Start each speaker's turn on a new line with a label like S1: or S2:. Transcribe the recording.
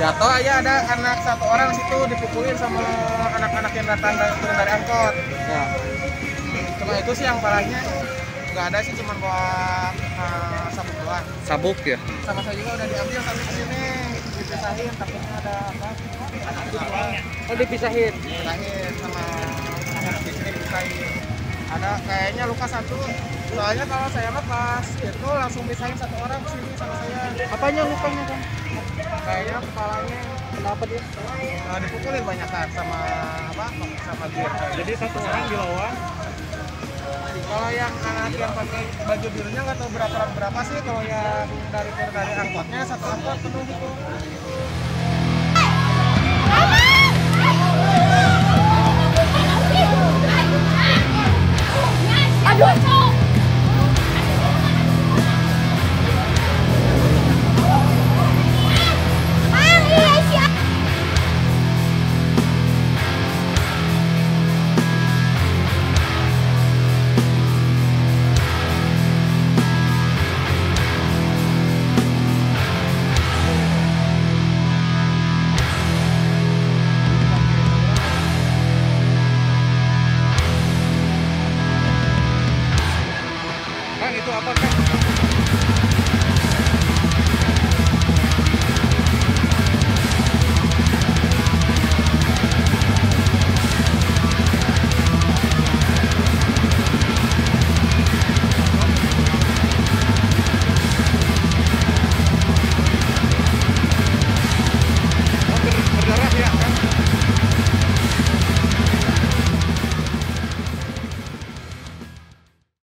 S1: jatuh aja, ada anak satu orang situ dipukulin sama anak-anak yang datang turun dari angkot.
S2: Ya.
S1: Cuma itu sih yang parahnya, nggak ada sih, cuma buat sabuk doang.
S2: Sabuk ya.
S1: Sama saya juga udah diambil sampai kesini, dipisahin, takutnya ada apa?
S2: Oh, dipisahin.
S1: Dipisahin sama anak di sini dipisahin. Ada kayaknya luka satu. Soalnya kalau saya mah pas itu langsung pisahin satu orang sini sama saya.
S2: Apanya lukanya kan?
S1: Kayaknya kepalanya
S2: Kenapa dia?
S1: dipukulin banyak kan sama apa? Sama gear.
S3: Jadi satu orang dilawan.
S1: Kalau yang anak yang pakai baju birunya nggak tahu berapa sih. Kalau yang dari angkotnya satu angkot penuh itu.
S4: Aduh.